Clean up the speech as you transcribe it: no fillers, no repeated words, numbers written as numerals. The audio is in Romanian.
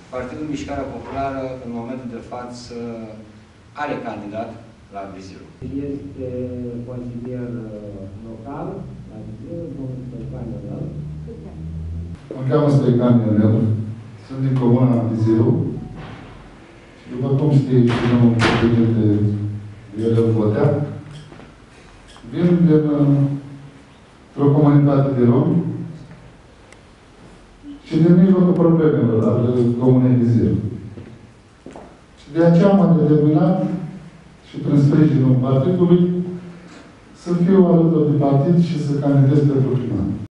Partidul Mișcarea Populară, în momentul de față, are candidat la Viziu. Este consilier local la Viziu, domnul Stoican Ionel. Mă cheamă Stoican Ionel, sunt din comuna Viziu și după cum știi și domnul președinte Viorel Botea, vin dintr-o comunitate de romi și din mijlocul problemelor ale comunei Viziu. Și de aceea m-am determinat și prin sprijinul partidului să fiu alături de partid și să candidez pentru primar.